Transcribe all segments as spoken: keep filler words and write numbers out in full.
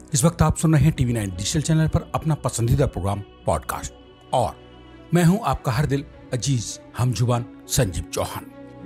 इस वक्त आप सुन रहे हैं टीवी नाइन डिजिटल चैनल पर अपना पसंदीदा प्रोग्राम पॉडकास्ट और मैं हूं आपका हर दिल अजीज हमजुबान संजीव चौहान।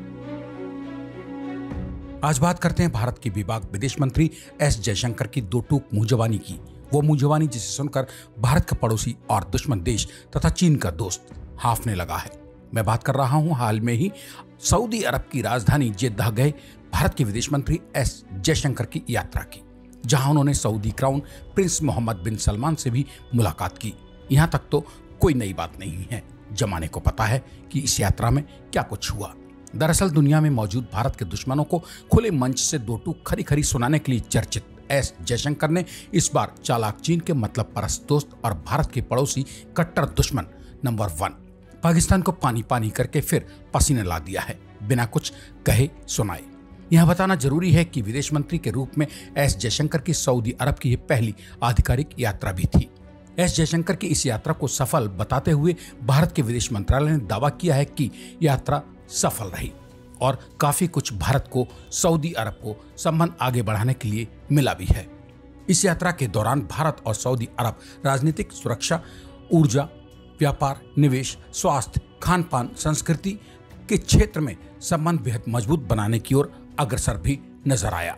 आज बात करते हैं भारत के विभाग विदेश मंत्री एस जयशंकर की दो टूक मुंहजबानी की। वो मुंहजबानी जिसे सुनकर भारत का पड़ोसी और दुश्मन देश तथा चीन का दोस्त हांफने लगा है। मैं बात कर रहा हूं हाल में ही सऊदी अरब की राजधानी जेद्दाह गए भारत के विदेश मंत्री एस जयशंकर की यात्रा की, जहां उन्होंने Saudi crown prince Mohammed bin Salman से भी मुलाकात की। यहां तक तो कोई नई बात नहीं है, जमाने को पता है कि इस यात्रा में क्या कुछ हुआ। दरअसल दुनिया में मौजूद भारत के दुश्मनों को खुले मंच से दो टूक खरी खरी सुनाने के लिए चर्चित एस जयशंकर ने इस बार चालाक चीन के मतलब परस्त दोस्त और भारत के पड़ोसी कट्टर दुश्मन नंबर वन पाकिस्तान को पानी पानी करके फिर पसीने ला दिया है, बिना कुछ कहे सुनाए। यह बताना जरूरी है कि विदेश मंत्री के रूप में एस जयशंकर की सऊदी अरब की यह पहली आधिकारिक यात्रा भी थी। एस जयशंकर की इस यात्रा को सफल बताते हुए भारत के विदेश मंत्रालय ने दावा किया है कि यात्रा सफल रही और काफी कुछ भारत को सऊदी अरब को संबंध आगे बढ़ाने के लिए मिला भी है। इस यात्रा के दौरान भारत और सऊदी अरब राजनीतिक, सुरक्षा, ऊर्जा, व्यापार, निवेश, स्वास्थ्य, खान पान, संस्कृति के क्षेत्र में संबंध बेहद मजबूत बनाने की ओर अग्रसर भी नजर आया।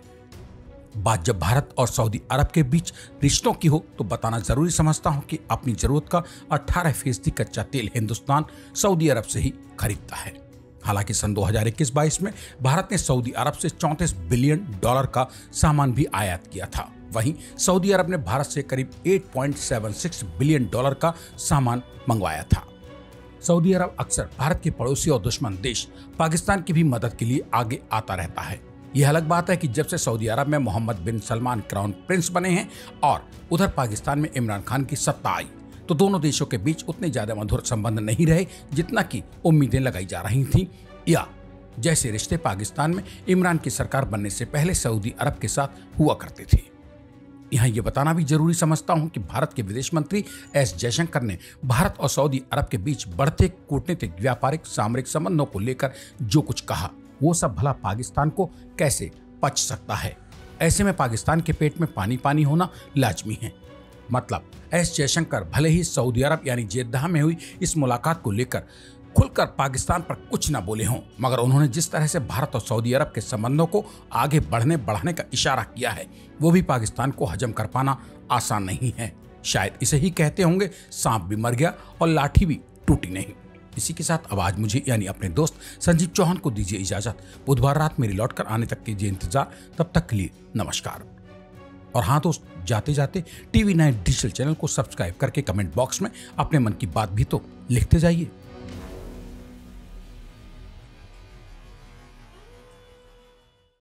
बात जब भारत और सऊदी अरब के बीच रिश्तों की हो तो बताना जरूरी समझता हूं कि अपनी जरूरत का अठारह फीसदी कच्चा तेल हिंदुस्तान सऊदी अरब से ही खरीदता है। हालांकि सन दो हज़ार इक्कीस बाईस में भारत ने सऊदी अरब से चौंतीस बिलियन डॉलर का सामान भी आयात किया था। वहीं सऊदी अरब ने भारत से करीब आठ पॉइंट सात छह बिलियन डॉलर का सामान मंगवाया था। सऊदी अरब अक्सर भारत के पड़ोसी और दुश्मन देश पाकिस्तान की भी मदद के लिए आगे आता रहता है। यह अलग बात है कि जब से सऊदी अरब में Mohammed bin Salman crown prince बने हैं और उधर पाकिस्तान में इमरान खान की सत्ता आई, तो दोनों देशों के बीच उतने ज्यादा मधुर संबंध नहीं रहे जितना कि उम्मीदें लगाई जा रही थीं, या जैसे रिश्ते पाकिस्तान में इमरान की सरकार बनने से पहले सऊदी अरब के साथ हुआ करते थे। यहाँ ये बताना भी जरूरी समझता हूँ कि भारत के विदेश मंत्री एस जयशंकर ने भारत और सऊदी अरब के बीच बढ़ते कूटनीतिक, व्यापारिक, सामरिक संबंधों को लेकर जो कुछ कहा वो सब भला पाकिस्तान को कैसे पच सकता है। ऐसे में पाकिस्तान के पेट में पानी पानी होना लाजमी है। मतलब एस जयशंकर भले ही सऊदी अरब यानी जेद्दाह में हुई इस मुलाकात को लेकर खुलकर पाकिस्तान पर कुछ न बोले हों, मगर उन्होंने जिस तरह से भारत और सऊदी अरब के संबंधों को आगे बढ़ने बढ़ाने का इशारा किया है, वो भी पाकिस्तान को हजम कर पाना आसान नहीं है। शायद इसे ही कहते होंगे, सांप भी मर गया और लाठी भी टूटी नहीं। इसी के साथ अब आज मुझे यानी अपने दोस्त संजीव चौहान को दीजिए इजाजत। बुधवार रात मेरी लौट कर आने तक कीजिए इंतजार। तब तक के लिए नमस्कार। और हाँ दोस्त, जाते जाते टीवी नाइन डिजिटल चैनल को सब्सक्राइब करके कमेंट बॉक्स में अपने मन की बात भी तो लिखते जाइए।